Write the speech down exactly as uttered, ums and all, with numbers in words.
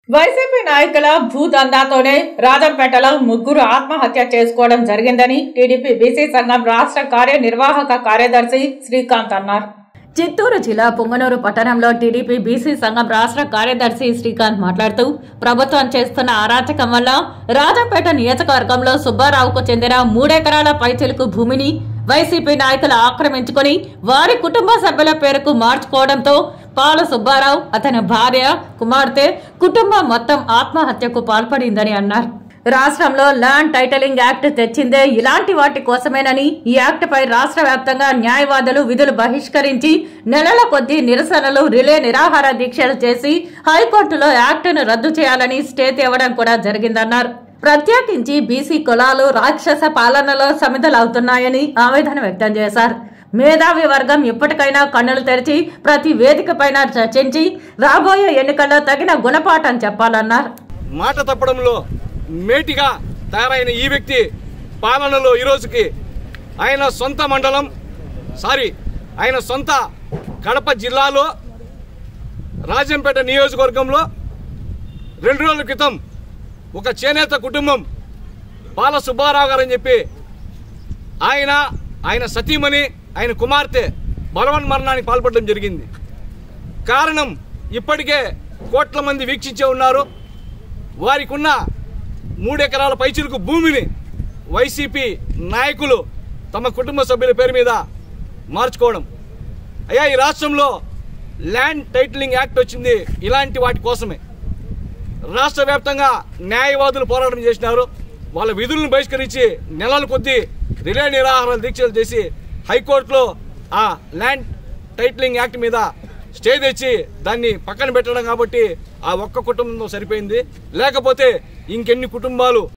YCP నాయకుల భూదందాతోనే రాజంపేటలో ముగ్గురు ఆత్మహత్య చేసుకోవడం జరిగిందని టీడీపీ బీసీ సంఘం రాష్ట్ర కార్యనిర్వాహక కార్యదర్శి శ్రీకాంత్ అన్నారు. చిత్తూరు జిల్లా పుంగనూరు పట్టణంలో టీడీపీ బీసీ సంఘం రాష్ట్ర కార్యదర్శి శ్రీకాంత్ మాట్లాడుతూ ప్రభుత్వం చేస్తున్న అరాచకం వల్ల రాజంపేట నియోజకవర్గంలో సుబ్బారావుకు చెందిన మూడెకరాల పైచిలుకు భూమిని వైసీపీ నాయకులు ఆక్రమించుకుని వారి కుటుంబ సభ్యుల పేరుకు మార్చుకోవడంతో పాల సుబ్బారావు అతని భార్య కుమార్తె కుటుంబం మొత్తం ఆత్మహత్యకు పాల్పడిందని అన్నారు. రాష్ట్రంలో ల్యాండ్ టైటిలింగ్ యాక్ట్ తెచ్చిందే ఇలాంటి వాటి కోసమేనని, ఈ యాక్ట్ పై రాష్ట్ర వ్యాప్తంగా న్యాయవాదులు విధులు బహిష్కరించి నెలల కొద్దీ నిరసనలు, రిలే నిరాహార దీక్షలు చేసి హైకోర్టులో యాక్టును రద్దు చేయాలని స్టే తేవడం కూడా జరిగిందన్నారు. ప్రత్యేకించి బీసీ కులాలు రాక్షస పాలనలో సమిధలవుతున్నాయని ఆవేదన వ్యక్తం చేశారు. మేధావి వర్గం ఇప్పటికైనా కన్నులు తెరిచి ప్రతి వేదిక పైన చర్చించి రాబోయే ఎన్నికల్లో తగిన గుణపాఠం చెప్పాలన్నారు. మాట తప్పడంలో మేటిగా తయారైన ఈ వ్యక్తి పాలనలో ఈ రోజుకి ఆయన సొంత మండలం సారీ ఆయన సొంత కడప జిల్లాలో రాజంపేట నియోజకవర్గంలో రెండు రోజుల క్రితం ఒక చేనేత కుటుంబం పాల సుబ్బారావు గారు అని చెప్పి ఆయన ఆయన సతీమణి ఆయన కుమార్తె బలవన్మరణానికి పాల్పడడం జరిగింది. కారణం ఇప్పటికే కోట్ల మంది వీక్షించే ఉన్నారు. వారికి ఉన్న మూడెకరాల పైచిలుకు భూమిని వైసీపీ నాయకులు తమ కుటుంబ సభ్యుల పేరు మీద మార్చుకోవడం. అయ్యా, ఈ రాష్ట్రంలో ల్యాండ్ టైటిలింగ్ యాక్ట్ వచ్చింది ఇలాంటి వాటి కోసమే. రాష్ట్ర వ్యాప్తంగా న్యాయవాదులు పోరాటం చేసినారు. వాళ్ళ విధులను బహిష్కరించి నెలల కొద్దీ రిలే నిరాహార దీక్షలు చేసి హైకోర్టులో ఆ ల్యాండ్ టైటిలింగ్ యాక్ట్ మీద స్టే తెచ్చి దాన్ని పక్కన పెట్టడం కాబట్టి ఆ ఒక్క కుటుంబం సరిపోయింది. లేకపోతే ఇంకెన్ని కుటుంబాలు